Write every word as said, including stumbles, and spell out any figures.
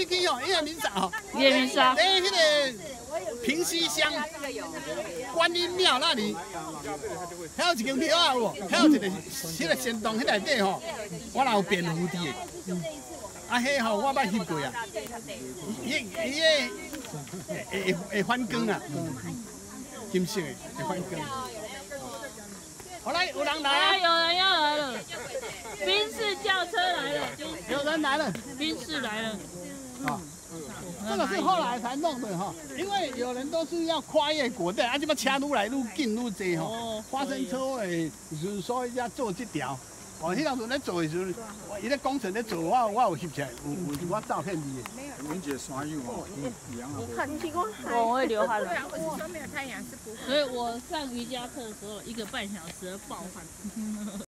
去哦，叶明沙哦， 叶明沙， 在迄个平西乡观音庙那里，还有一间庙啊有，还有一个迄个仙洞，迄内底吼，我有蝙蝠伫的。啊，迄吼我捌翕过啊，伊伊个会会反光啊，金色的会反光。好来，有人来啊！ 有人要来了，宾士轿车来了， 有人来了， 宾士来了。 啊，这个是后来才弄的哈，因为有人都是要跨越国道，啊，这么车愈来愈紧愈多吼，发生车祸的，就是所以才做这条。哦，迄当阵咧做的时候，伊咧工程咧做，我我有翕起来，有有我照片里的。 文姐山友哦，一样啊。 很奇怪，我会流汗了。 对啊，我是说没有太阳是不会。 所以我上瑜伽课的时候，一个半小时爆汗。